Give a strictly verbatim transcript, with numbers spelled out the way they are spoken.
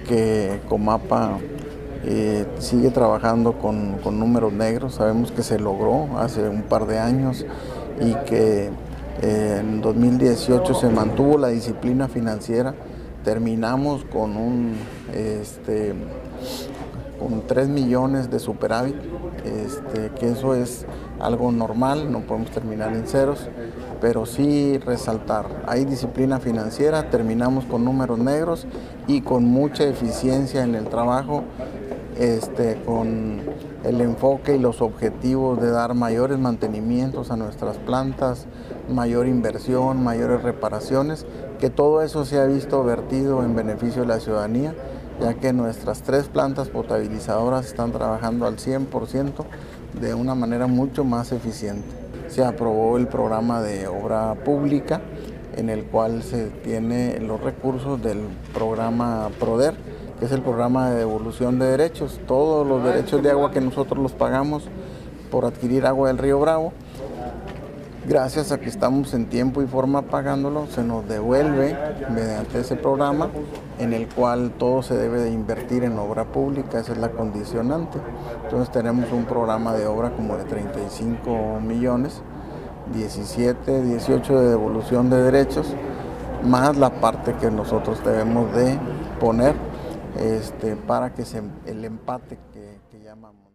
que Comapa eh, sigue trabajando con, con números negros. Sabemos que se logró hace un par de años y que eh, en dos mil dieciocho se mantuvo la disciplina financiera. Terminamos con un este, con tres millones de superávit, este, que eso es algo normal, no podemos terminar en ceros, pero sí resaltar, hay disciplina financiera, terminamos con números negros y con mucha eficiencia en el trabajo, este, con el enfoque y los objetivos de dar mayores mantenimientos a nuestras plantas, mayor inversión, mayores reparaciones, que todo eso se ha visto vertido en beneficio de la ciudadanía, ya que nuestras tres plantas potabilizadoras están trabajando al cien por ciento de una manera mucho más eficiente. Se aprobó el programa de obra pública, en el cual se tiene los recursos del programa PRODER, que es el programa de devolución de derechos. Todos los derechos de agua que nosotros los pagamos por adquirir agua del río Bravo, gracias a que estamos en tiempo y forma pagándolo, se nos devuelve mediante ese programa, en el cual todo se debe de invertir en obra pública, esa es la condicionante. Entonces tenemos un programa de obra como de treinta y cinco millones, diecisiete, dieciocho de devolución de derechos, más la parte que nosotros debemos de poner este, para que se, el empate que, que llamamos.